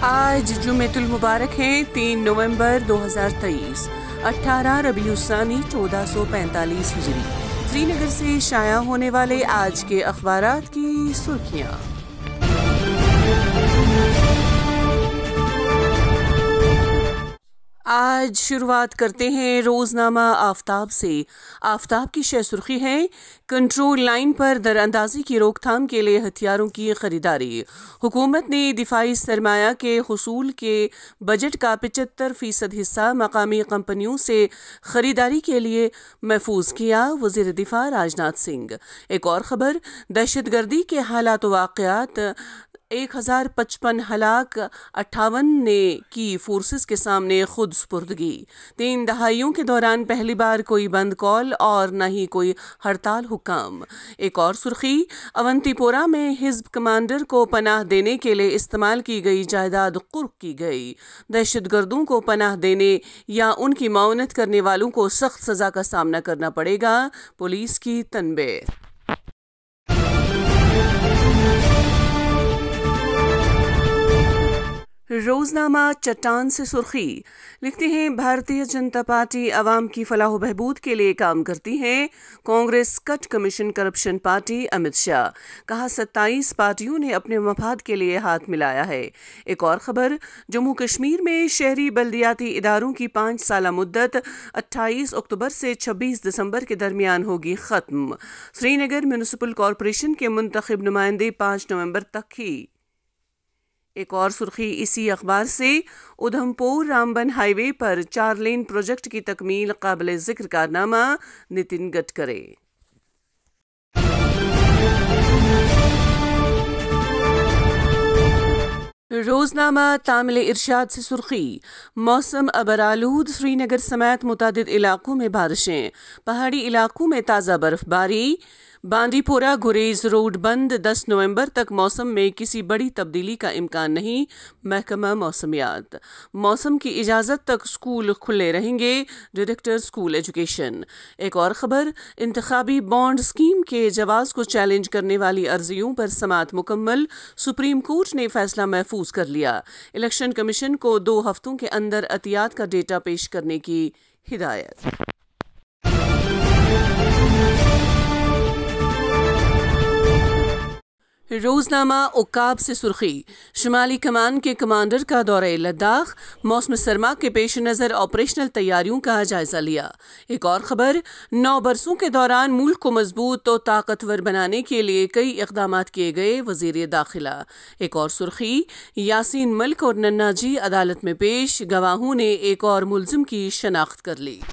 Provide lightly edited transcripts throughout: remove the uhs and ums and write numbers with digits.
آج جمعۃ المبارک ہے 3 نومبر 2023، 18 ربیع الثانی 1445 ہجری۔ سری نگر سے شائع ہونے والے آج کے اخبارات کی سرخیاں۔ آج شروعات کرتے ہیں روزنامہ آفتاب سے۔ آفتاب کی شہ سرخی ہے: کنٹرول لائن پر دراندازی کی روک تھام کے لیے ہتھیاروں کی خریداری۔ حکومت نے دفاعی سرمایہ کے حصول کے بجٹ کا 75% حصہ مقامی کمپنیوں سے خریداری کے لیے محفوظ کیا: وزیر دفاع راج ناتھ سنگھ۔ ایک اور خبر: دہشت گردی کے حالات و واقعات، 1055 ہلاک، 58 نے کی فورسز کے سامنے خود سپردگی۔ 3 دہائیوں کے دوران پہلی بار کوئی بند کال اور نہ ہی کوئی ہڑتال حکام۔ ایک اور سرخی: اونتی پورہ میں حزب کمانڈر کو پناہ دینے کے لیے استعمال کی گئی جائیداد قرق کی گئی۔ دہشت گردوں کو پناہ دینے یا ان کی معاونت کرنے والوں کو سخت سزا کا سامنا کرنا پڑے گا: پولیس کی تنبیہ۔ روزنامہ چٹان سے سرخی لکھتے ہیں: بھارتیہ جنتا پارٹی عوام کی فلاح و بہبود کے لیے کام کرتی ہے، Congress cut commission corruption party Amit Shah. کہا 27 پارٹیوں نے اپنے مفاد کے لیے ہاتھ ملایا ہے۔ ایک اور خبر: جموں کشمیر میں شہری بلدیاتی اداروں کی 5 سالہ مدت 28 اکتوبر سے 26 دسمبر کے درمیان ہوگی ختم۔ سری نگر میونسپل کارپوریشن کے منتخب نمائندے 5 نومبر تک ہی۔ ایک اور سرخی اسی اخبار سے: ادھمپور رامبن ہائی وے پر 4 لین پروجیکٹ کی تکمیل قابل ذکر کارنامہ، نتن گڈکری۔ روزنامہ تامل ارشاد سے سرخی: موسم ابرآلود، سری نگر سمیت متعدد علاقوں میں بارشیں، پہاڑی علاقوں میں تازہ برف باری۔ باندی پورہ گریز روڈ بند، 10 نومبر تک موسم میں کسی بڑی تبدیلی کا امکان نہیں: محکمہ موسمیات۔ موسم کی اجازت تک اسکول کھلے رہیں گے: ڈائریکٹر اسکول ایجوکیشن۔ ایک اور خبر: انتخابی بانڈ اسکیم کے جواز کو چیلنج کرنے والی عرضیوں پر سماعت مکمل، سپریم کورٹ نے فیصلہ محفوظ کر لیا۔ الیکشن کمیشن کو 2 ہفتوں کے اندر عطیات کا ڈیٹا پیش کرنے کی ہدایت۔ روزنامہ عکاب سے سرخی: شمالی کمان کے کمانڈر کا دورہ لداخ، موسم سرما کے پیش نظر آپریشنل تیاریوں کا جائزہ لیا۔ ایک اور خبر: 9 برسوں کے دوران ملک کو مضبوط و طاقتور بنانے کے لیے کئی اقدامات کیے گئے: وزیر داخلہ۔ ایک اور سرخی: یاسین ملک اور ننا جی عدالت میں پیش، گواہوں نے ایک اور ملزم کی شناخت کر لی۔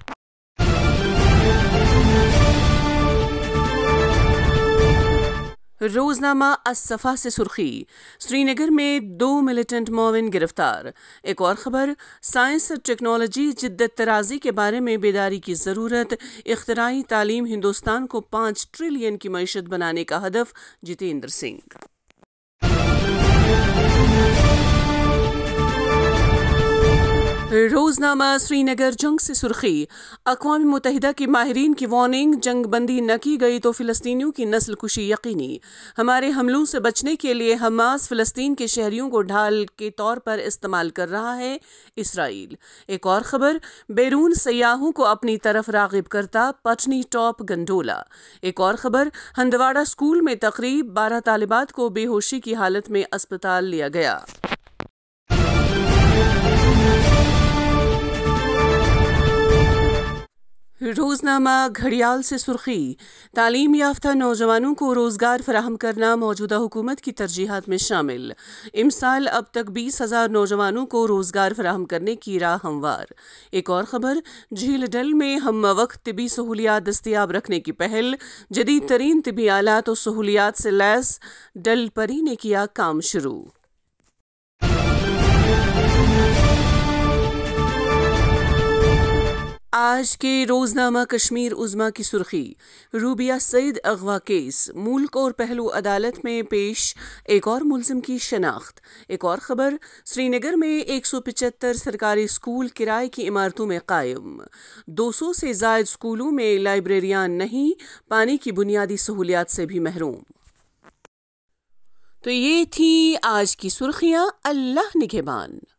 روزنامہ الصفا سے سرخی: سری نگر میں 2 ملیٹنٹ معاون گرفتار۔ ایک اور خبر: سائنس اور ٹیکنالوجی جدت طرازی کے بارے میں بیداری کی ضرورت، اختراعی تعلیم ہندوستان کو 5 ٹریلین کی معیشت بنانے کا ہدف: جتیندر سنگھ۔ روزنامہ سری نگر جنگ سے سرخی: اقوام متحدہ کے ماہرین کی وارننگ، جنگ بندی نہ کی گئی تو فلسطینیوں کی نسل کشی یقینی۔ ہمارے حملوں سے بچنے کے لیے حماس فلسطین کے شہریوں کو ڈھال کے طور پر استعمال کر رہا ہے: اسرائیل۔ ایک اور خبر: بیرون سیاحوں کو اپنی طرف راغب کرتا پٹنی ٹاپ گنڈولا۔ ایک اور خبر: ہندواڑہ اسکول میں تقریب، 12 طالبات کو بے ہوشی کی حالت میں اسپتال لیا گیا۔ روزنامہ گھڑیال سے سرخی: تعلیم یافتہ نوجوانوں کو روزگار فراہم کرنا موجودہ حکومت کی ترجیحات میں شامل۔ امسال اب تک 20,000 نوجوانوں کو روزگار فراہم کرنے کی راہ ہموار۔ ایک اور خبر: جھیل ڈل میں ہم وقت طبی سہولیات دستیاب رکھنے کی پہل، جدید ترین طبی آلات و سہولیات سے لیس ڈل پری نے کیا کام شروع۔ آج کے روزنامہ کشمیر عظمیٰ کی سرخی: روبیہ سعید اغوا کیس، ملک اور پہلو عدالت میں پیش، ایک اور ملزم کی شناخت۔ ایک اور خبر: سری نگر میں 175 سرکاری اسکول کرائے کی عمارتوں میں قائم، 200 سے زائد اسکولوں میں لائبریریاں نہیں، پانی کی بنیادی سہولیات سے بھی محروم۔ تو یہ تھی آج کی سرخیاں۔ اللہ نگہبان۔